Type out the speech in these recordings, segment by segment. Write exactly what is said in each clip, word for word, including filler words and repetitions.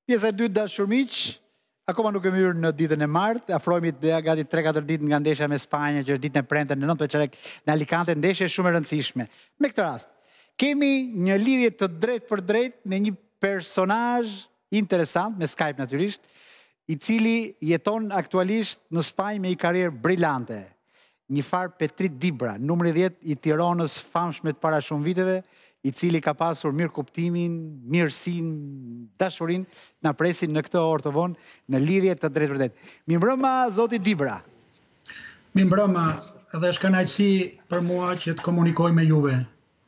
Pjesa e dytë dashur miq, akoma nuk e myrë në ditën e martë, afrohemi dhe gati tre katër ditë nga ndeshja me Spanjën, që është ditën e premte në nëntë veçarek në Alicante, ndeshje shumë e rëndësishme. Me këtë rast, kemi një lidhje të drejt për drejt me një personazh interesant, me Skype natyrisht, i cili jeton aktualisht në Spanjë me një karrierë brillante. Një far Petrit Dibra, numri dhjetë i Tiranës famshme të para shumë viteve, i cili ka pasur mirë kuptimin, mirësin, dashurin, na presin në këtë orë të vonë, në lidhje të drejtë për drejtë. Mirëmbrëma, zoti Dibra. Mirëmbrëma, edhe është kënaqësi për mua që të komunikoj me juve.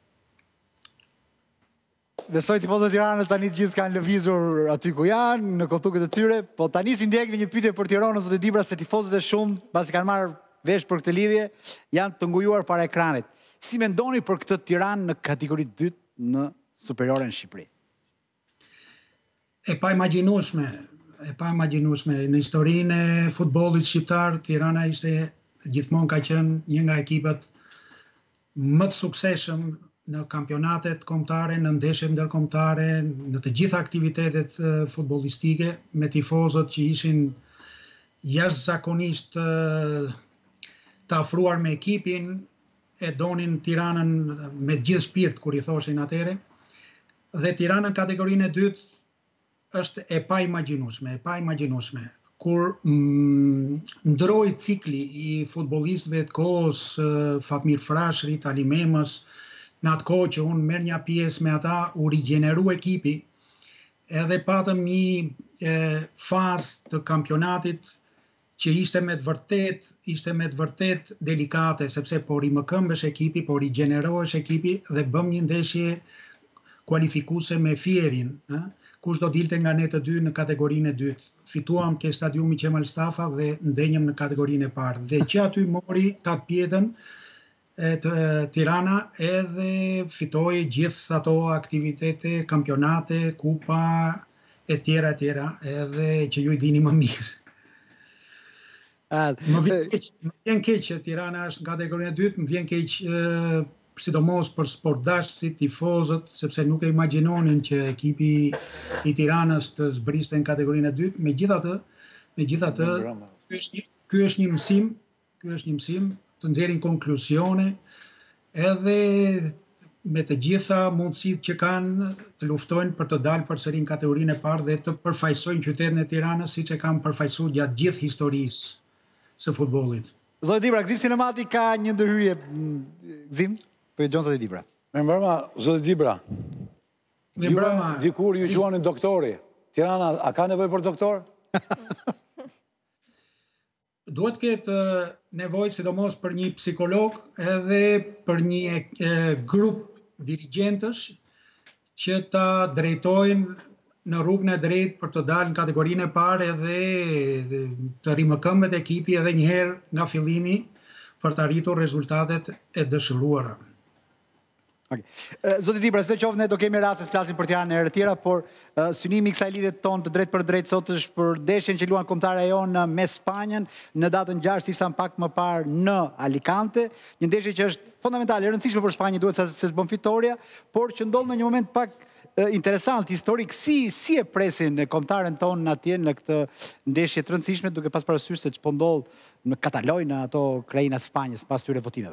Besoj tifozët e Tiranës tani të gjithë kanë lëvizur aty ku janë, në kotuket e tyre, po tani si ndjekve një pyetje për Tiranën, zoti Dibra, se tifozët e shumë, pasi kanë marrë vesh për këtë lidhje, janë të ngujuar para ekranit. Si mendoni për këtë Tiranë në kategori dytë në superiore në Shqipëri? E pa imagjinueshme, e pa imagjinueshme. Në historinë e futbollit shqiptar, Tirana ishte gjithmonë ka qenë një nga ekipat më të suksesshëm në kampionatet kombëtare, në ndeshjet ndërkombëtare, në të gjitha aktivitetet futbollistike, me tifozët që ishin jashtëzakonisht të afruar me ekipin, e donin Tiranën me gjithë shpirt, kur i thoshin atere, dhe Tirana në kategorinë e dytë është e pa imagjinueshme, e pa imagjinueshme. Kur mm, ndroi cikli i futbollistëve të kohës, Fatmir Frashërit, Ali Memës, në atë kohë që unë merr një pjesë me ata, u rigjeneru ekipi, edhe patëm një fazë të kampionatit që ishte me të vërtet, ishte me të vërtet delikate, sepse po rimëkëmbesh ekipi, po rigjenerohesh ekipi dhe bëm një ndeshje kualifikuese me Fierin, eh? Kush do dilte nga ne të dy në kategorinë e dytë. Fituam ke stadiumi Qemal Stafa dhe ndenjëm në kategorinë e parë. Dhe që aty mori tat pjetën e të Tirana edhe fitoi gjithë ato aktivitete, kampionate, kupa e tjera e tjera, edhe që ju i dini më mirë. Më vjen keq që Tirana është në kategorinë e dytë, më vjen keq sidomos për sportdashësit, tifozët, sepse nuk e imagjinonin që ekipi i Tiranës të zbriste në kategorinë e dytë. Megjithatë, megjithatë, ky është një, ky është një mësim, ky është një mësim të nxjerrin konkluzione edhe me të gjitha mundësitë që kanë të luftojnë për të dalë përsëri në kategorinë e parë dhe të përfaqësojnë qytetin e Tiranës siç e kanë përfaqësuar gjatë gjithë historisë së futbollit. Zoti Dibra, Gzim Sinemati ka një ndërhyrje. Gzim, për Gjon zoti Dibra. Mirëmbrëma, zoti Dibra. Mirëmbrëma. Dikur ju quanin doktori. Tirana a ka nevojë për doktor? Duhet ketë nevojë sidomos për një psikolog edhe për një e, grup dirigjentësh që ta drejtojnë në rrugën e drejtë për të dalë në kategorinë e parë edhe të rimëkëmbet ekipi edhe njëherë nga fillimi për të arritur rezultatet e dëshiruara. Okay. Zoti Dibra, së të qoftë ne do kemi raste të flasim për Tiranën e herë tjera, por uh, synimi i kësaj lidhje tonë të drejt për drejt sot është për ndeshjen që luan kombëtare jonë me Spanjën në datën gjashtë, si sa pak më parë në Alicante, një ndeshje që është fundamentale, e rëndësishme për Spanjën, duhet se se s'bën fitoria, por që ndodh në një moment pak interesant, historik, si, si e presin kombëtaren tonë atje në këtë ndeshje të rëndësishme, duke pas parasysh se ç'po ndodh në Kataloj, në ato krajinat Spanjës pas tyre votimeve.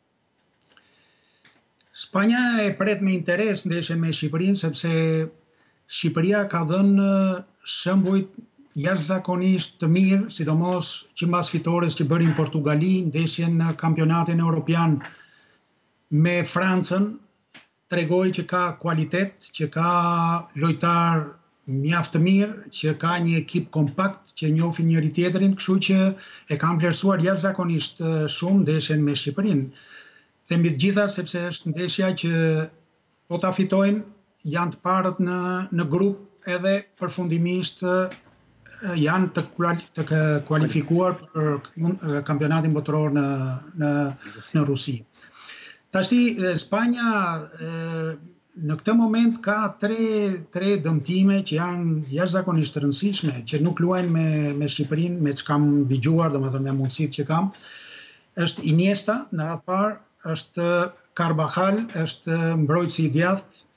Spanja e pret me interes ndeshjen me Shqipërinë, sepse Shqipëria ka dhënë shembuj jashtëzakonisht të mirë, sidomos që mbas fitores që bërin Portugali, ndeshjen në kampionatin evropian me Francën, tregoi që ka kualitet, që ka lojtar mjaft të mirë, që ka një ekip kompakt që njohin njëri tjetrin, kështu që e kanë vlerësuar jashtëzakonisht shumë ndeshjen me Shqipërinë. Dhe mbi të gjitha sepse është ndeshja që po ta fitojnë, janë të parët në në grup edhe përfundimisht janë të, të kualifikuar për kampionatin botëror në në në Rusi. Tashti, Spanja në këtë moment ka tre, tre dëmtime që janë jashtëzakonisht të rëndësishme, që nuk luajnë me, me Shqipërinë, me që kam dëgjuar, domethënë me mundësitë që kam. Është Iniesta në radhë parë, është Carvajal, është mbrojtësi i djathtë,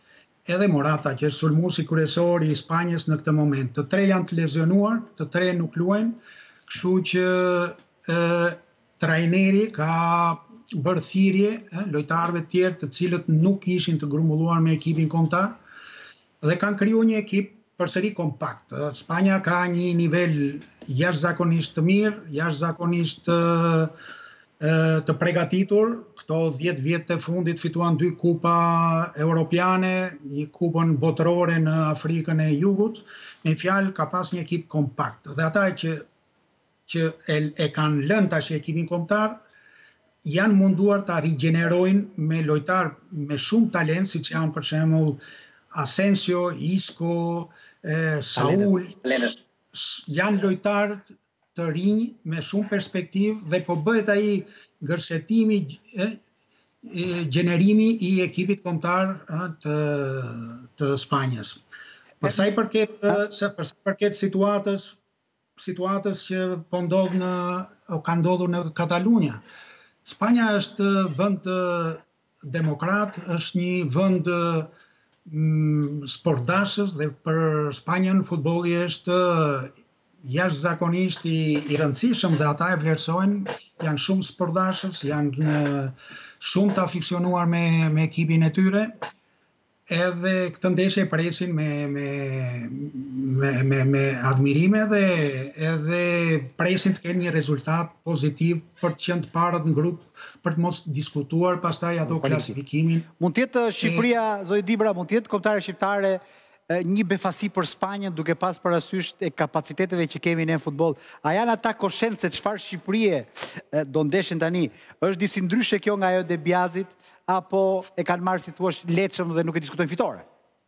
edhe Morata, që është sulmuesi kryesor i Spanjës në këtë moment. Të tre janë të lezionuar, të tre nuk luajnë, kështu që e, trajneri ka bërë thirrje e, lojtarëve të tjerë të cilët nuk ishin të grumbulluar me ekipin kombëtar dhe kanë krijuar një ekip përsëri kompakt. Spanja ka një nivel jashtëzakonisht të mirë, jashtëzakonisht të, të përgatitur. Këto dhjetë vjet të fundit fituan dy kupa europiane, një kupën botërore në Afrikën e Jugut. Me fjalë ka pas një ekip kompakt. Dhe ata që që e, e kanë lënë tash ekipin kombëtar janë munduar ta rigjenerojnë me lojtar me shumë talent, siç janë për shembull Asensio, Isco, eh, Saul, janë lojtarë të rinj me shumë perspektivë dhe po bëhet ai gërsetimi, eh, gjenerimi i ekipit kombëtar eh, të, të Spanjës. Për sa i përket, për sa i përket situatës, situatës që po ndodh në o ka ndodhur në Katalunja. Spanja është vend demokrat, është një vend sportdashës dhe për Spanjën futbolli është jashtëzakonisht i, i rëndësishëm dhe ata e vlerësojnë, janë shumë sportdashës, janë shumë të afiksionuar me, me ekipin e tyre, edhe këtë ndeshje e presin me, me, me, me, me admirime dhe edhe presin të kenë një rezultat pozitiv për të qenë të parët në grup, për të mos diskutuar pastaj ato klasifikimin. Mund të jetë Shqipëria, Zoti Dibra, mund të jetë kombëtare shqiptare një befasi për Spanjën duke pas parasysh e kapaciteteve që kemi ne në futboll. A janë ata koshent se çfarë Shqipërie do ndeshin tani? Është disi ndryshe kjo nga ajo de Biazit, apo e kanë marrë si thua lehtëshëm dhe nuk e diskutojnë fitore?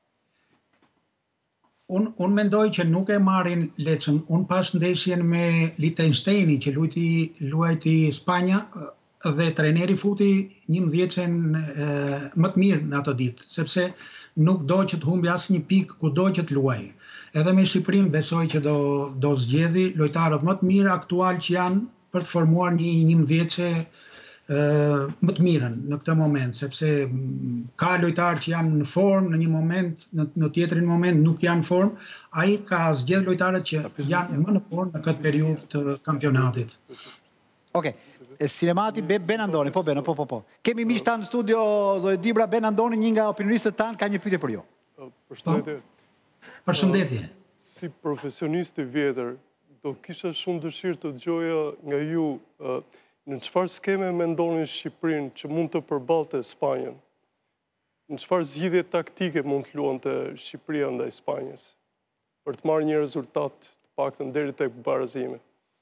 Unë un mendoj që nuk e marrin lehtëshëm. Unë pas ndeshjen me Liechtensteinin që luajti luajti Spanja dhe trajneri futi njëmbëdhjetën më të mirë në ato ditë, sepse nuk do që të humbi asnjë pikë kudo që të luajë. Edhe me Shqipërinë besoj që do do zgjedhë lojtarët më të mirë aktual që janë për të formuar një njëmbëdhjetë më të mirën në këtë moment, sepse ka lojtarë që janë në formë në një moment, në, në tjetrin moment nuk janë në formë, ai ka zgjedhë lojtarët që janë më në formë në këtë periudhë të kampionatit. Okej. Okay. Sinemati Ben Andoni, po Ben, po po po. Kemi miq tanë në studio, Zoti Dibra. Ben Andoni, një nga opinionistët tanë, ka një pyetje për ju. Përshëndetje. Përshëndetje. Si profesionist i vjetër, do kisha shumë dëshirë të dëgjoja nga ju në çfarë skeme mendoni Shqipërinë që mund të përballte Spanjën? Në çfarë zgjidhje taktike mund të luante Shqipëria ndaj Spanjës për të marrë një rezultat të paktën deri tek barazimi?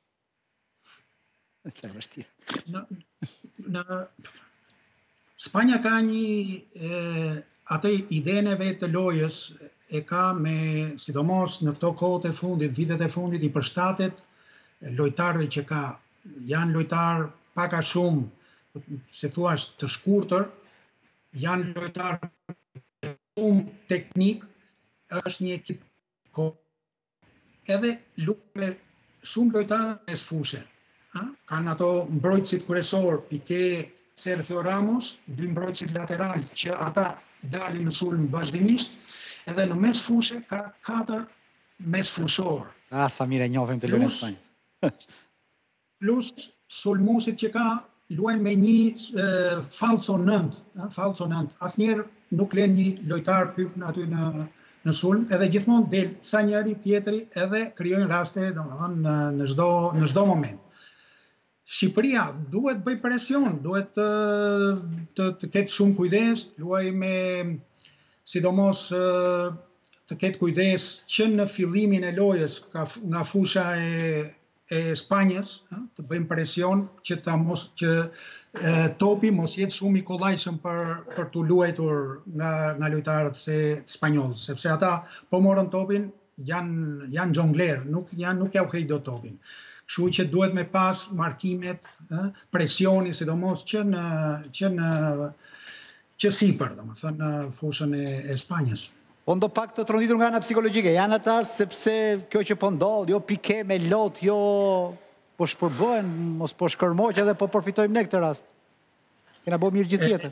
Sa vështirë. Në, në Spanja ka një e, atë idenë e vetë të lojës e ka me, sidomos në këto kohët e fundit, vitet e fundit, i përshtatet lojtarëve që ka. Janë lojtarë pak a shumë, se thua të shkurtër, janë lojtarë shumë teknik, është një ekip ko. Edhe luajnë me shumë lojtarë mes fushë. Kanë ato mbrojtësit kryesor, Piqué, Sergio Ramos, dy mbrojtësit lateral që ata dalin në sulm vazhdimisht, edhe në mes fushë ka katër mes fushor. Ah, sa mirë e njohim të luajnë Spanjë. Plus sulmuesit që ka luajnë me një e, falso nënt, falso nënt. Asnjëherë nuk lën një lojtar pyp aty në në sulm, edhe gjithmonë del sa njëri tjetri edhe krijojnë raste, domethënë në në çdo në çdo moment. Shqipëria duhet bëj presion, duhet të, të, të ketë shumë kujdes, luaj me sidomos të ketë kujdes që në fillimin e lojës ka, nga fusha e e Spanjës, të bëjmë presion që ta mos që e, topi mos jetë shumë i kollajshëm për për të luajtur nga nga lojtarët se spanjoll, sepse ata po morën topin janë janë xhongler, nuk janë nuk ja u heq dot topin. Kështu që duhet me pas markimet, ë, presioni sidomos që në që në që sipër, domethënë në fushën e, e Spanjës. Po ndo pak të tronditur nga ana psikologjike, janë ata sepse kjo që po ndodh, jo Piqué me lot, jo po shpërbëhen, mos po shkërmoq edhe po përfitojmë ne këtë rast. Kena bëu mirë gjithë jetën.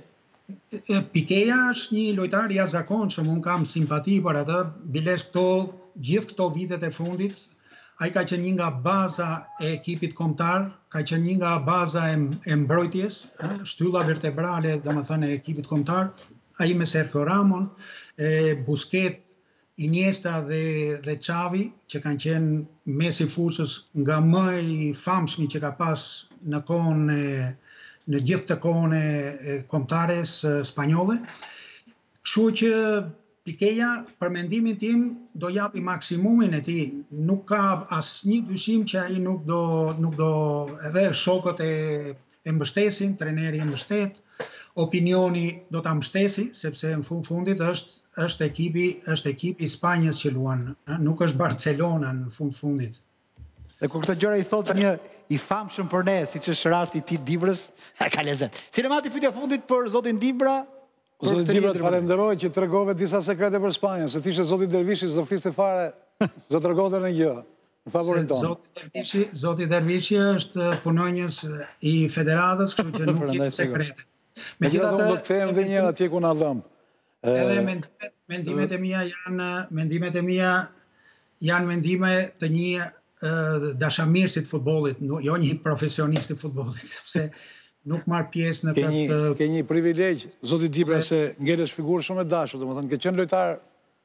Pikeja është një lojtar i jashtëzakonshëm, unë kam simpati për atë, biles këto, gjithë këto vitet e fundit, ai ka qenë një nga baza e ekipit kombëtar, ka qenë një nga baza e, e mbrojtjes, shtylla vertebrale, domethënë e ekipit kombëtar, ai me Sergio Ramon, e Busquets, Iniesta dhe dhe Xavi, që kanë qenë mesi fushës nga më i famshmi që ka pas në kohën e në gjithë të kohën e kombëtares spanjolle. Kështu që Pikeja, për mendimin tim, do japi maksimumin e tij. Nuk ka asnjë dyshim që ai nuk do nuk do edhe shokët e e mbështesin, treneri e mbështet, opinioni do ta mbështesi, sepse në fund fundit është është ekipi, është ekipi i Spanjës që luan, nuk është Barcelona në fund fundit. Dhe kur këtë gjëra i thot një i famshëm për ne, siç është rasti i Tit Dibrës, ka lezet. Sinemati pyetja fundit për zotin Dibra. Zotin Dibra, të falenderoj që tregove disa sekrete për Spanjën, se t'ishe zoti Dervishi s'do fliste fare, s'do tregonte në gjë. Në favorin tonë. Zoti Dervishi, zoti Dervishi është punonjës i federatës, kështu që nuk i sekrete. Megjithatë, unë do të kthehem edhe një herë atje ku na dhëm. Edhe mendimet, mendimet e mia janë mendimet e mia janë mendime të një uh, dashamirësit të futbollit, jo një profesionisti të futbollit, sepse nuk marr pjesë në këtë... Ke, ke një privilegj, zoti Dibra, se ngelesh figurë shumë e dashur, domethënë ke qenë lojtar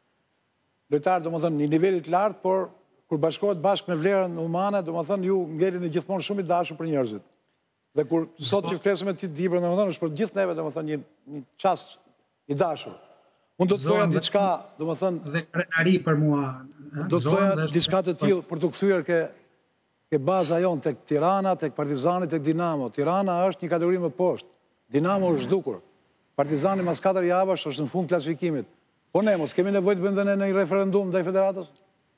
lojtar domethënë një nivelit lart, por kur bashkohet bashkë me vlerën humane, domethënë ju ngeleni gjithmonë shumë i dashur për njerëzit. Dhe kur sot që flesim me Tit Dibra, domethënë është për gjithë neve, domethënë një një çast i dashur. Unë do të thoja diçka, domethënë, dhe krenari për mua. Do të thoja diçka të tillë për të kthyer ke ke baza jon tek Tirana, tek Partizani, tek Dinamo. Tirana është një kategori më poshtë. Dinamo është zhdukur. Partizani mas katër javësh është në fund klasifikimit. Po ne mos kemi nevojë të bëjmë në një referendum ndaj federatës?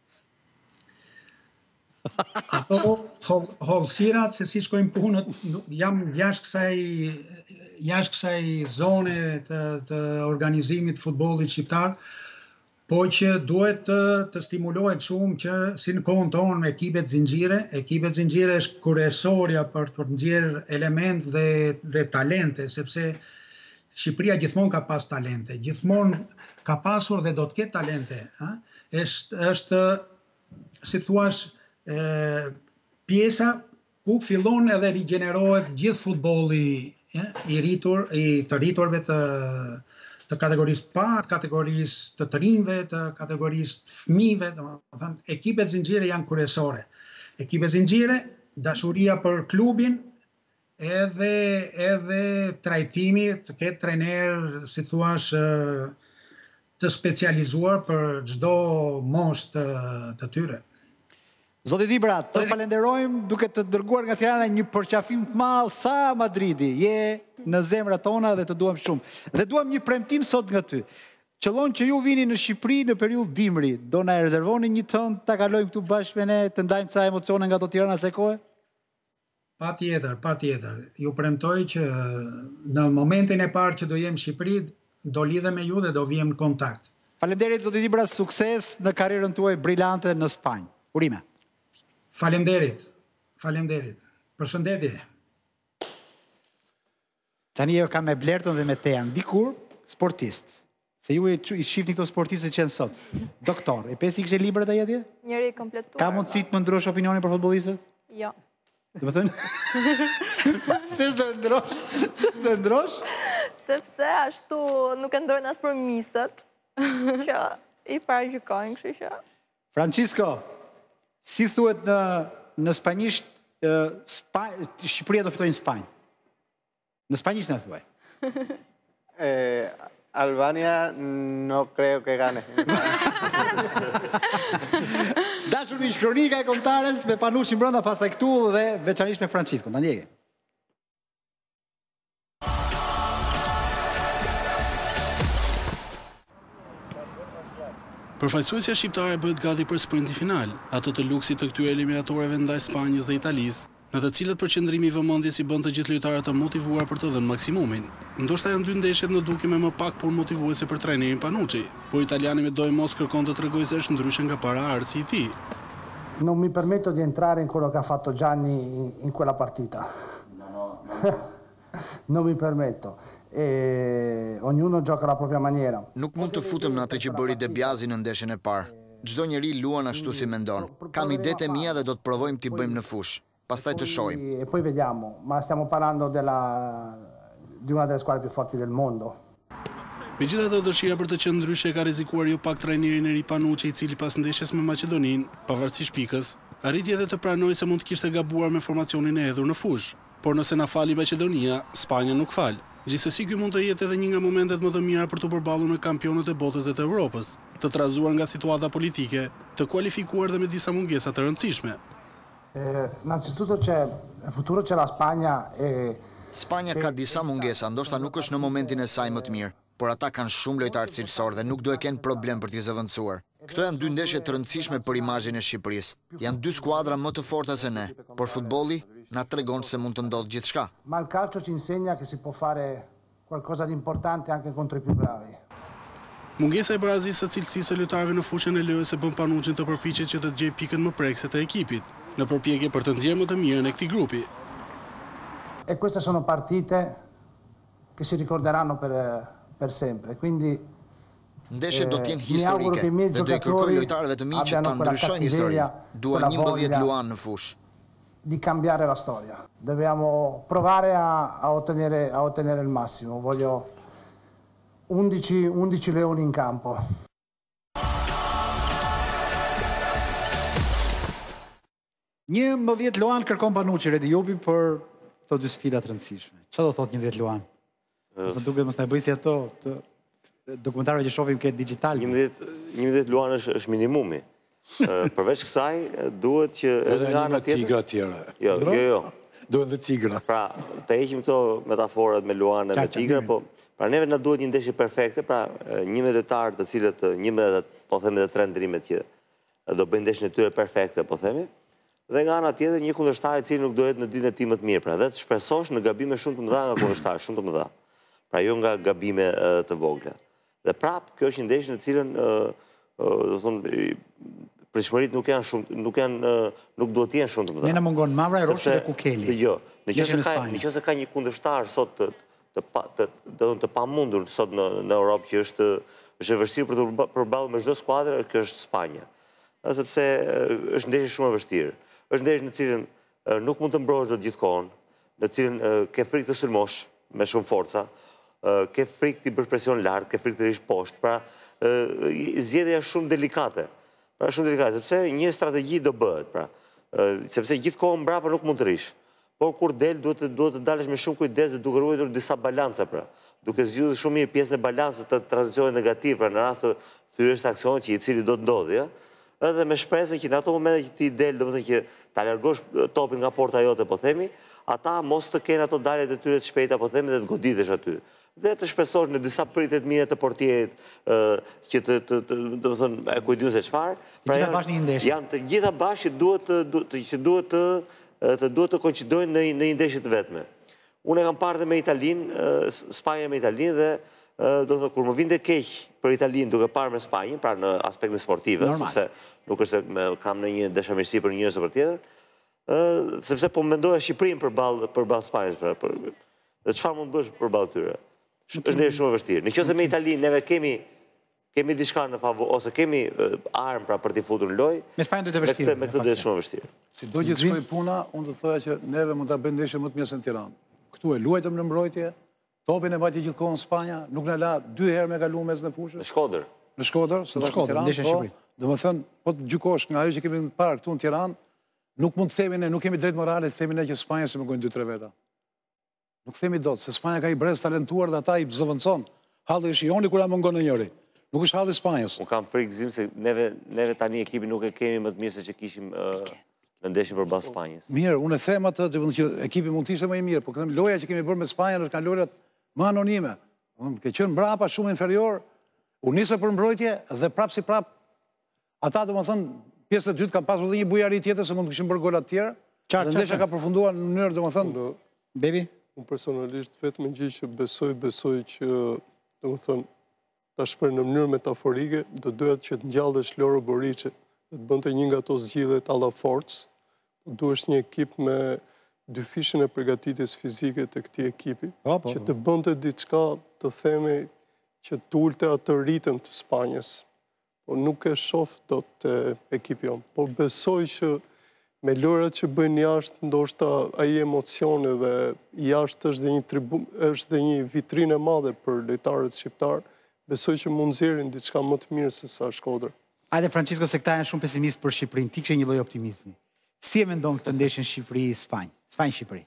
Ato hollësirat se si shkojnë punët, jam jashtë kësaj jashtë kësaj zone të, të organizimit të futbollit shqiptar, po që duhet të, të stimulohet shumë që si në kohën tonë me ekipet zinxhire, ekipet zinxhire është kryesorja për të nxjerrë element dhe dhe talente, sepse Shqipëria gjithmonë ka pas talente, gjithmonë ka pasur dhe do të ketë talente, ha? Është është si thuaç pjesa ku fillon edhe rigjenerohet gjithë futbolli i rritur, i të rriturve të, të kategorisë të parë, kategorisë të të rinjve, të kategorisë të fëmijëve, domethënë ekipet zinxhire janë kryesore. Ekipet zinxhire, dashuria për klubin, edhe edhe trajtimi të ketë trener, si thuash, të specializuar për çdo moshë të, të tyre. Zoti Dibra, të falenderojmë duke të dërguar nga Tirana një përqafim të madh sa Madridi. Je në zemrat tona dhe të duam shumë. Dhe duam një premtim sot nga ty. Qëllon që ju vini në Shqipëri në periudhë dimri, do na e rezervoni një tënd ta kalojmë këtu bashkë me ne, të ndajmë ca emocione nga ato Tirana se kohë? Patjetër, patjetër. Ju premtoj që në momentin e parë që do jem në Shqipëri, do lidhem me ju dhe do vijem në kontakt. Faleminderit zoti Dibra, sukses në karrierën tuaj brillante në Spanjë. Urime. Faleminderit. Faleminderit. Përshëndetje. Tani jo kam me Blertën dhe me Tean. Dikur, sportist. Se ju i shifni këto sportistët që janë sot. Doktor. E pesi kështë librat ai atje? Njëri kompletuar. Ka mundësi të më ndrosh opinionin për futbollistët? Jo. Do të thënë? Pse s'do ndrosh? Pse s'do ndrosh? Sepse ashtu nuk e ndrojnë as për misët, që i paragjykojnë, kështu që. Francisco, si thuhet në në spanjisht, Shqipëria do fitojë në Spanjë. Në spanjisht në thuaj. Albania no creo que gane. Dashur miq, kronika e kombëtares me Panucci brenda, pastaj këtu dhe veçanërisht me Francisco. Ta ndjekë. Përfaqësuesja shqiptare bëhet gati për sprintin final, ato të luksit të këtyre eliminatoreve ndaj Spanjës dhe Italisë, në të cilët përqendrimi i vëmendjes i bën të gjithë lojtarët të motivuar për të dhënë maksimumin. Ndoshta janë dy ndeshjet në dukje me më pak punë motivuese për trajnerin Panucci, por italiani me dojë mos kërkon të tregojë se është ndryshe nga para arsi i tij. Non mi permetto di entrare in quello che ha fatto Gianni in quella partita. Non mi permetto. e ognuno gioca alla propria maniera. Nuk mund të futem në atë që bëri De Biasi në ndeshjen e parë. Çdo njeri luan ashtu si mendon. Kam idetë e mia dhe do të provojmë t'i bëjmë në fushë. Pastaj të shohim. E poi vediamo, ma stiamo parlando della, di una delle squadre più forti del mondo. Megjithatë, dëshira për të qenë ndryshe ka rrezikuar jo pak trajnerin e ri Panucci, i cili pas ndeshjes me Maqedoninë, pavarësisht pikës, arriti edhe të pranojë se mund të kishte gabuar me formacionin e hedhur në fushë. Por nëse na fali Maqedonia, Spanja nuk fal. Gjithsesi, ky mund të jetë edhe një nga momentet më të mira për të përballur me kampionët e botës dhe të Europës, të trazuar nga situata politike, të kualifikuar dhe me disa mungesa të rëndësishme. Eh, innanzitutto c'è il futuro c'è la Spagna e Spanja ka disa mungesa, ndoshta nuk është në momentin e saj më të mirë, por ata kanë shumë lojtarë cilësor dhe nuk do e kenë problem për t'i zëvendësuar. Këto janë dy ndeshje të rëndësishme për imazhin e Shqipërisë. Janë dy skuadra më të forta se ne, por futbolli na tregon se mund të ndodhë gjithçka. Ma il calcio ci insegna che si può fare qualcosa di importante anche contro i più bravi. Mungesa e barazisë së cilësisë së lojtarëve në fushën e lojës e bën Panucin të përpiqet që të gjejë pikën më prekse të ekipit, në përpjekje për të nxjerrë më të mirën e këtij grupi. E queste sono partite che si ricorderanno per, per sempre, quindi ndeshjet do të jenë historike dhe do i kërkoj lojtarëve të mi që ta ndryshojnë historinë. Duan njëmbëdhjetë luan në fushë. Di cambiare la storia. Dobbiamo provare a, a, ottenere, a ottenere il massimo. Voglio undici, undici leoni in campo. njëmbëdhjetë luan kërkon Panucci Redi Jopi për këto dy sfida të rëndësishme. Çfarë do thotë njëmbëdhjetë luan? Mos na duket mos na bëj si ato të dokumentarëve që shohim ke digital. njëmbëdhjetë luan është, është minimumi. Përveç kësaj, duhet që edhe nga ana tjetër. Tigra tjera. Jo, jo, jo. Duhet dhe tigra. Pra, të heqim këto metaforat me luane me tigra, po pra neve na duhet një ndeshje perfekte, pra njëmbëdhjetë lojtarë të cilët njëmbëdhjetë, po themi edhe tre ndrimet që do bëjnë ndeshjen e tyre perfekte, po themi. Dhe nga ana tjetër një kundërshtar i cili nuk do jetë në ditën e tij më të mirë, pra dhe të shpresosh në gabime shumë të mëdha nga kundërshtarë, shumë të mëdha. Pra jo nga gabime të vogla. Dhe prap, kjo është një ndeshje në cilën do thonë pritshmëritë nuk janë shumë nuk janë nuk duhet të jenë shumë të mëdha. Ne na mungon Mavra Roshi dhe Kukeli. Dgjoj, nëse ka nëse ka një kundërshtar sot të të të të të pamundur sot në në Europë që është është e vështirë për të përballur me çdo skuadër, kjo është Spanja. Sepse është ndeshje shumë e vështirë. Është ndeshje në cilën nuk mund të mbrohesh dot gjithkohon, në cilën ke frikë të sulmosh me shumë forca, ke frikë të bësh presion lart, ke frikë të rish poshtë. Pra, zgjedhja është shumë delikate. Pra shumë delikate, sepse një strategji do bëhet, pra, sepse gjithkohon mbrapa nuk mund të rish. Por kur del duhet të duhet të dalësh me shumë kujdes dhe duke ruajtur disa balanca, pra. Duke zgjidhur shumë mirë pjesën e balancës të tranzicionit negativ, pra në rast të thyrjes të aksionit që i cili do të ndodhë, ja? Edhe me shpresën që në ato momente që ti del, domethënë që ta largosh topin nga porta jote, po themi, ata mos të kenë ato daljet e tyre të shpejta, po themi, dhe të goditesh aty. Dhe të shpesosh në disa pritet mira të portierit që të, të, të, domethënë, e kujdiu se çfarë. Pra janë, janë të gjitha bashkë duhet të, që duhet të, të duhet të koincidojnë në, në një ndeshje të vetme. Unë e kam parë dhe me Italinë, Spanja me Italinë dhe do të kur më vinte keq për Italinë duke parë me Spanjën, pra në aspektin sportiv, sepse nuk është se kam në një dashamirësi për njërës për tjetër, sepse po mendoja Shqipërinë përballë përballë Spanjës, pra, për, dhe çfarë mund bësh përballë tyre? Është ndeshje shumë e vështirë. Nëse me Italinë neve kemi kemi diçka në favor ose kemi armë pra për t'i futur në lojë, me Spanjën do të vështirë. Me këtë do të shumë e vështirë. Si do gjithë shkoj puna, unë të thoya që neve mund ta bëjmë ndeshje më të mirë se në Tiranë. Këtu e luajtëm në mbrojtje, topin e mbajti gjithkohon Spanja, nuk na la dy herë me kalu mes në fushës. Në Shkodër. Në Shkodër, se në Tiranë. Po, domethënë, po të gjykosh nga ajo që kemi në parë këtu në Tiranë, nuk mund të themi ne, nuk kemi drejt morale të themi ne që Spanja se më gojnë dy tre veta. Nuk themi dot, se Spanja ka i brez talentuar dhe ata i zëvendëson. Halli është i joni kur ja mungon në njëri. Nuk është halli Spanjës. Unë kam frikëzim se neve neve tani ekipi nuk e kemi më të mirë se që kishim në ndeshjen përballë Spanjës. Mirë, unë e them atë që ekipi mund të ishte më i mirë, por them loja që kemi bërë me Spanjën është kanë lojrat më anonime. Ke qenë mbrapa shumë inferior, u nisë për mbrojtje dhe prap si prap ata domethënë pjesën e dytë kanë pasur edhe një bujari tjetër se mund të kishin bërë gola të tjera. Dhe ndeshja ka përfunduar në mënyrë domethënë Bebi. Unë personalisht vetëm gjë që besoj, besoj që domethënë ta shpreh në mënyrë metaforike, do duhet që të ngjallesh Loro Boriçi dhe të bënte një nga ato zgjidhjet alla Forc. Duhesh një ekip me dy fishën e përgatitjes fizike të këtij ekipi, Po, po, që po. të bënte diçka të themi që të ulte atë ritëm të Spanjës. Po nuk e shoh dot të ekipi jonë, por besoj që me lojrat që bëjnë jashtë, ndoshta ai emocioni dhe jashtë është dhe një tribun, është dhe një vitrinë e madhe për lojtarët shqiptar. Besoj që mund nxjerrin diçka më të mirë se sa Shkodër. Ajde, Francisco, se këta janë shumë pesimist për Shqipërinë, ti kishe një lloj optimizmi. Si e mendon këtë ndeshjen Shqipëri-Spanjë? Spanjë-Shqipëri.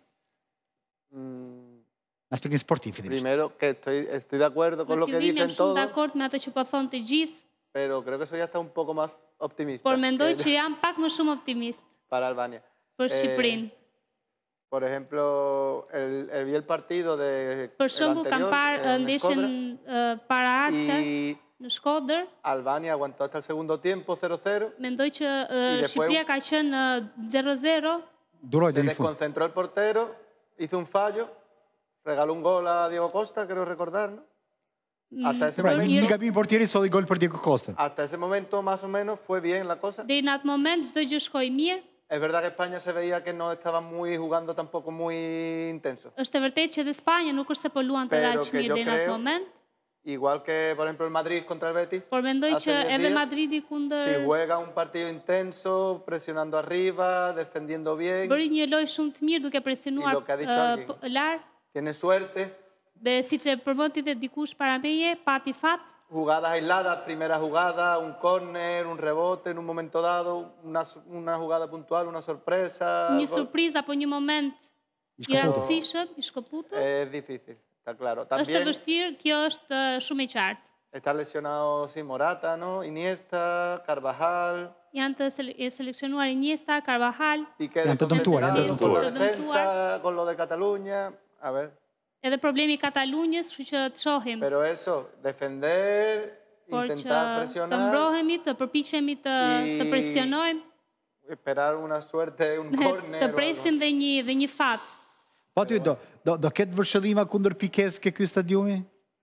Mm, Në aspektin sportiv, fillimisht. primero, que estoy, estoy de acuerdo con Në lo que fillim jam dicen shumë todos, dakord me ato që po thonë të gjithë, pero creo que soy hasta un poco más optimista por mendoj que- që jam pak më shumë optimist para Albania. për Eh, Shqipërinë. Por ejemplo, el, el- vi el partido de Për el shembull, kam anterior, parë en ndeshjen Shkodër, uh, paraardhëse y në Shkodër. Albania aguantó hasta el segundo tiempo cero cero, Mendoj që uh, I después- Shqipëria ka qenë uh, zero zero. Duroj se deri në fund. desconcentró el portero, hizo un fallo, regaló un gol a Diego Costa, creo recordar, ¿no? Hasta ese Pra, momento, një gabim i portierit solli gol për Diego Costa. hasta ese momento más o menos fue bien la cosa. Deri në atë moment çdo gjë shkoi mirë. Es verdad que España se veía que no estaba muy jugando tampoco muy intenso. Është e vërtetë që edhe Spanja nuk është se po luante Pero aq que mirë yo deri në atë creo- moment, Igual que, por ejemplo, el Madrid contra el Betis. por mendoj hace që diez edhe días, Madridi Si kundër juega un partido intenso, presionando arriba, defendiendo bien, bëri një lojë shumë të mirë duke I presionuar lo que ha dicho uh, alguien. p- larg tiene suerte, dhe siç e përmendi dhe dikush para meje, pati fat, jugadas aisladas, primera jugada, un córner, un rebote en un momento dado, una, una jugada puntual, una sorpresa. një gol. surprizë apo një moment i shkëputur. rastësishëm, i shkëputur. Es difícil, está claro. Është e También vështirë, kjo është uh, shumë e qartë. está lesionado, sí, Morata, ¿no? Iniesta, Carvajal, Janë të sele e seleksionuar Iniesta, Carvajal, Piqué Janë të dëmtuar, janë të desconcentrado con la dëmtuar. defensa, con lo de Cataluña. A ver, edhe problemi i Katalunjës, kështu që të shohim. pero eso, defender, Por që intentar të presionar, mbrohemi, të përpiqemi të, të I- presionojmë, esperar una suerte, un córner. të o algo. presim dhe një, dhe një fat. Po ty, do, do, do ketë vërshëllima kundër Pikes ke ky stadiumi?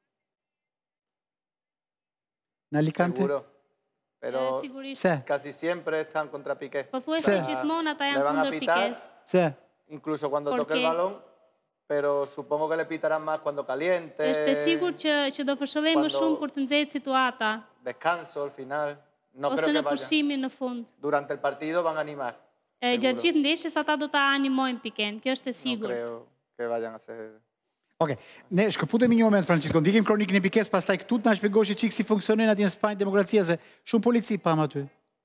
Në Alicante? Seguro. Pero E, sigurisht. Se? casi siempre están contra Piqué. Po thuaj Se? se gjithmonë ata Le janë van a kundër pitar. Pikes. Se? Incluso cuando ¿Por toque el qué? balón, pero supongo que le pitarán más cuando caliente, Është e sigurt që, që do fërshëllej më Quando- shumë kur të nxehet situata, descanso al final. No ose creo në que vayan. pushimin në fund. Durante el partido van a animar. E, Seguro. gjatë gjithë ndeshjes ata do ta animojnë Piken, kjo është e No sigurt. creo que vayan a hacer... Oke, ne shkëputemi një moment, Francisco, ndikim kronikën e Pikes, pastaj këtu të na shpjegosh çik si funksionojnë atje në Spanjë demokracia, se shumë polici pam aty.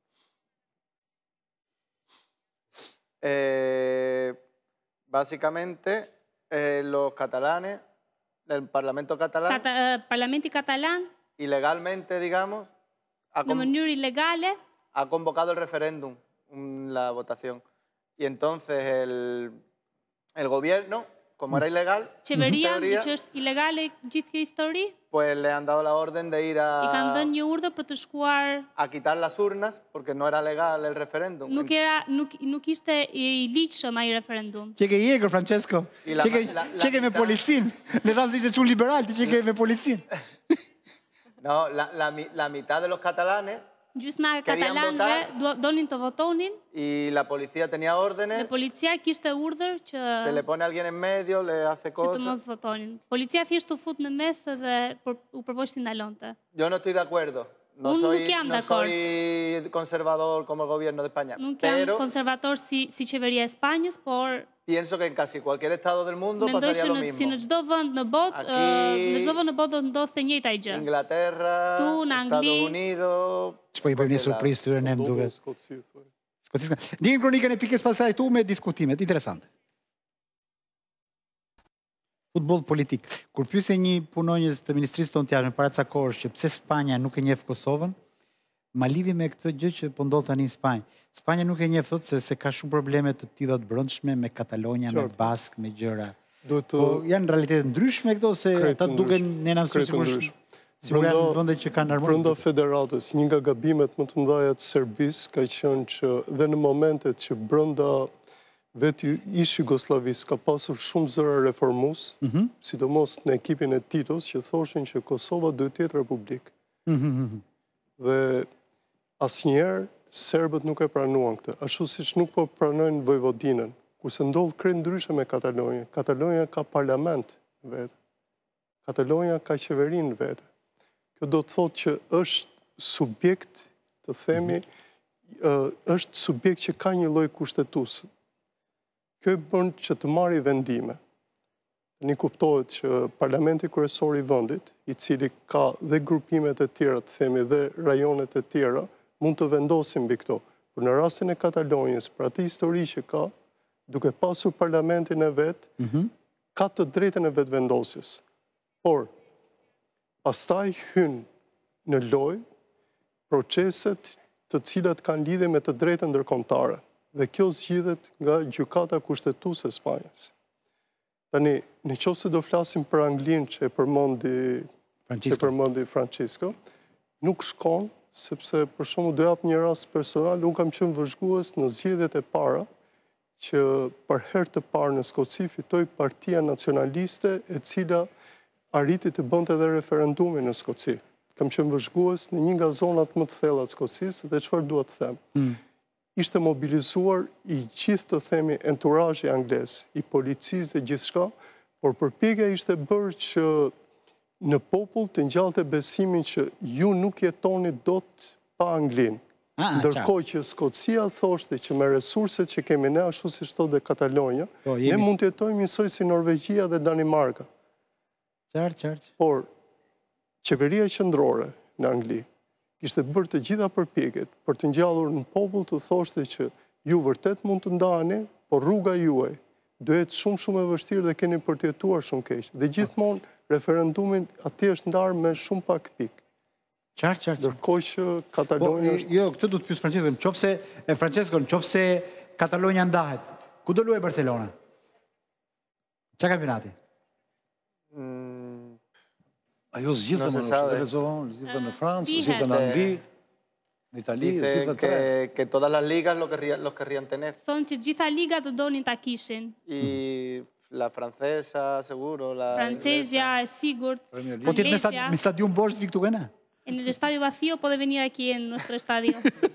Eh, básicamente, eh, los catalanes, el Parlamento catalán, Kata, e, Parlamenti katalan ilegalmente, digamos, ha, në con- mënyrë ilegale ha convocado el referéndum, mm, la votación. Y entonces el, el gobierno, como era ilegal, en qeveria, teoría, që është ilegale gjithë kjo histori, pues le han dado la orden de ir i kanë a, dhënë një urdhër për të shkuar. a quitar las urnas, porque no era legal el referéndum. Nuk era nuk nuk ishte i ligjshëm ai referendum. Që ke jegër, Francesco? I la- Që ke, la- la që ke me mitad- policin? Ne thamë se ishte shumë liberal, ti që ke me policin. No, la, la mi- la mitad de los catalanes Gjysma e Querían katalanëve do- donin të votonin y la policía tenía dhe órdenes, policia kishte urdhër që se le pone a alguien en medio, le hace që të cosas. mos votonin. Policia thjesht u fut në mes dhe për, u përpoqti ndalonte. Yo no estoy de acuerdo. No Unë soy, nuk jam no dakord. soy conservador como el gobierno de España, Nuk jam pero konservator si si qeveria e Spanjës, por pienso que en casi cualquier estado del mundo mendoj pasaría që lo në, si mismo. në çdo vend në botë, Aquí- ë, në çdo vend në botë do të ndodhte e njëjta gjë. Inglaterra, Këtu, në Estados Angli. Unidos... Ç'po i bëjmë një cualquier surprizë tyre ne më Skëndohet duket. në Skotësi, thuaj. Skotiska. Ndikim kronikën e Pikes pastaj këtu me diskutimet interesante. Futboll politik. Kur pyese një punonjës të Ministrisë tonë të jashtme para ca kohësh që pse Spanja nuk e njeh Kosovën, ma lidhi me këtë gjë që po ndodh tani në Spanjë. Spanja nuk e njeh thotë se, se ka shumë probleme të tilla të brendshme me Katalonja, me Qartë. Bask, me gjëra. Duhet të Po janë realitete ndryshme këto se Krejt ata të duken ndryshme. ne na Krejt të sigurisht ndryshme. sigurisht janë Brenda- vende që kanë harmoni. Brenda federatës, një nga gabimet më të mëdha të Serbisë ka qenë që dhe në momentet që brenda vetë ish Jugosllavisë ka pasur shumë zëra reformues, sidomos në ekipin e Titos që thoshin që Kosova duhet të jetë republikë. Dhe asnjëherë serbët nuk e pranuan këtë, ashtu siç nuk po pranojnë Vojvodinën, kurse ndodhë krejt ndryshe me Katalonja. Katalonja ka parlament vetë. Katalonja ka qeverin vetë. Kjo do të thotë që është subjekt, të themi, është subjekt që ka një lloj kushtetuese. Kjo e bën që të marrë vendime. Një kuptohet që parlamenti kryesor i vendit, i cili ka dhe grupimet e tjera, të themi, dhe rajonet e tjera, mund të vendosin mbi këto. Por në rastin e Katalonjës, për atë histori që ka, duke pasur parlamentin e vet, ka të drejtën e vetë vendosjes. Por, pastaj hyn në lojë proceset të cilat kanë lidhje me të drejtën ndërkombëtare. Dhe kjo zgjidhet nga gjykata kushtetuese e Spanjës. Tani, në qoftë se do flasim për Anglinë që e përmendi që përmendi Francisco, nuk shkon, sepse për shembull do jap një rast personal, unë kam qenë vëzhgues në zgjedhjet e para që për herë të parë në Skoci fitoi Partia Nacionaliste, e cila arriti të bënte edhe referendumin në Skoci. Kam qenë vëzhgues në një nga zonat më të thella të Skocisë dhe çfarë dua të them. Mm. Ishte mobilizuar i gjithë të themi enturazhi anglez, i policisë dhe gjithçka, por përpjekja ishte bërë që në popull të ngjallte besimin që ju nuk jetoni dot pa Anglinë. Ah, ndërkohë që Skocia thoshte që me resurset që kemi ne, ashtu si thotë dhe Katalonja, oh, ne mund të jetojmë njësoj si Norvegjia dhe Danimarka. Qartë, qartë. Por, qeveria qendrore në Angli kishte bërë të gjitha përpjekjet për të ngjallur në popull të thoshte që ju vërtet mund të ndaheni, por rruga juaj do jetë shumë shumë e vështirë dhe keni për të jetuar shumë keq. Dhe gjithmonë referendumin atje është ndarë me shumë pak pikë. Qartë, qartë. Ndërkohë që Katalonja është... Jo, këtë du të pyes Francesco, në qoftë se, e Francesco, në qoftë se Katalonja ndahet, ku do luajë Barcelona? Qa kampionati? Ajo zgjidhën në Shqipëri, zgjidhën në Francë, zgjidhën në Angli, në Itali, zgjidhën në tre. Que todas las ligas lo querrían tener. Thonë që gjitha ligat të donin ta kishin. Y la francesa, seguro, la Francesja, es sigurt. Po tjetë me stadium bosh vi këtu këna? En el estadio vacío puede venir aquí en nuestro estadio.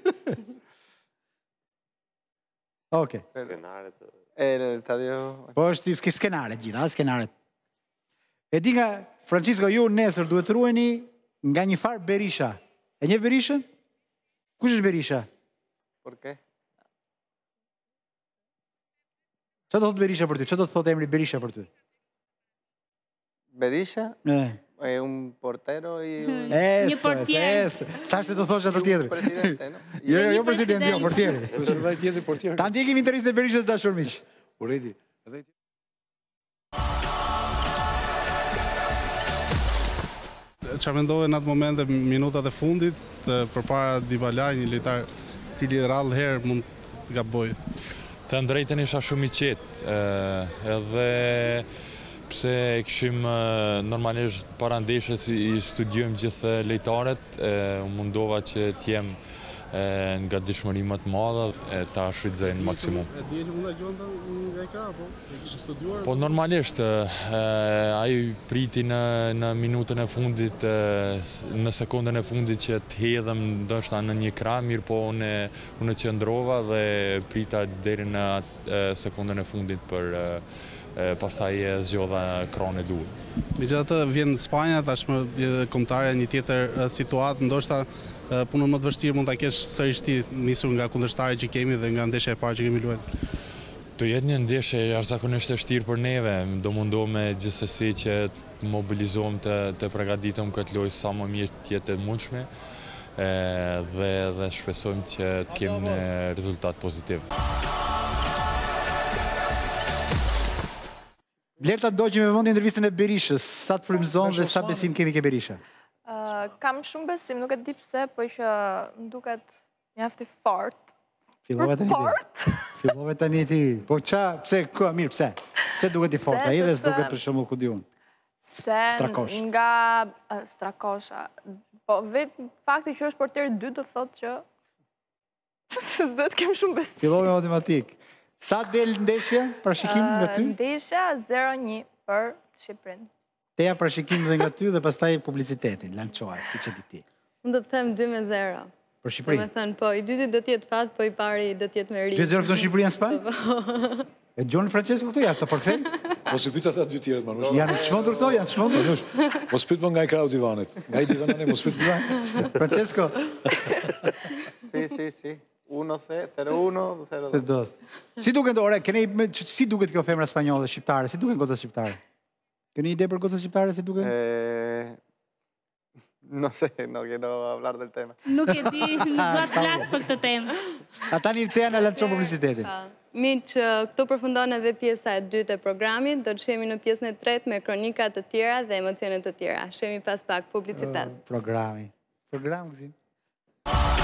Ok. El estadio... Po është i skenare gjitha, skenaret. E di nga, Francisco, ju nesër duhet të rueni nga një farë Berisha. E njeh Berishën? Kush është Berisha? Por qué? Qa do të thotë Berisha për ty? Qa do të thotë emri Berisha për ty? Berisha? Eh. Un portero y un... Një portier. Tash se do thosh atë tjetër. Presidente, no? Jo, jo, presidenti, jo, portieri. Presidenti tjetër portier. Ta ndjekim interesin e Berishës dashur miq. Urrejti. Çfarë mendove në atë moment dhe minutat e fundit përpara Dybalaj, një lojtar i cili rrallë herë mund të gabojë? Të drejtën isha shumë i qetë, edhe pse kishim normalisht para ndeshjes i studiojmë gjithë lojtarët, u mundova që t'jem nga dishmëri më të madhe e ta shfrytëzoj në maksimum. E di që mund ta gjonte nga ekran, po? E kishte studiuar? Po normalisht, ai priti në në minutën e fundit, në sekondën e fundit që të hedhem ndoshta në një krah, mirë po unë unë qëndrova dhe prita deri në sekondën e fundit për pastaj e zgjodha krahin e duhur. Megjithatë vjen Spanja, tashmë kombëtarja një tjetër situatë, ndoshta punën më të vështirë mund ta kesh sërish ti nisur nga kundërshtarit që kemi dhe nga ndeshja e parë që kemi luajtur. Do jetë një ndeshje jashtëzakonisht e vështirë për neve, do mundohemi gjithsesi që të mobilizohem të të përgatitem këtë lojë sa më mirë të jetë e mundshme dhe dhe shpresojmë që të kemi një rezultat pozitiv. Blerta doqim me vëndi intervistën e Berishës, sa të frymëzon dhe sa besim kemi ke Berisha? Kam shumë besim, nuk e di pse, po që më duket mjaft i fort. Fillove tani ti. Fillove tani ti. Po qa, pse, kua, mirë, pse? Pse duket i fort? A i dhe s'duket për shumë ku di unë? Se nga Strakosha. Po vetë fakti që është portier dy do thotë që s'do të kem shumë besim. Fillove matematik. Sa del ndeshja, parashikim nga ty? Ndeshja zero një për Shqipërinë. Teja parashikim dhe nga ty dhe pastaj publicitetin, lançoaj, si që di ti. Unë do të them dy me zero. Për Shqipërinë? Do me thënë, po, i dyti do t'jetë fat, po i pari do t'jetë me rritë. dy zero fiton Shqipëria në Spanjë? E Gjoni Francesco këtu janë të përkthej? Mos i pyta ata dy tjerët, Manush. Janë të çmendur këto, janë të çmendur. Manush, mos pyet më nga i krau divanit. Nga i divanani, mos pyet më. Francesco. Sí, sí, sí. uno cero uno zero dos. Si duket ore, keni si duket kjo femra spanjolle shqiptare? Si duken gocat shqiptare? Keni ide për gocat shqiptare si duken? Eh, no sé, no quiero hablar del tema. Nuk e di, nuk do të flas për këtë temë. Ata një të janë e lancon publicitetin. Miq, këtu përfundon edhe pjesa e dytë e programit, do të shemi në pjesën e tretë me kronika të tjera dhe emocione të tjera. Shemi pas pak publicitet. Programi. Program, gëzim.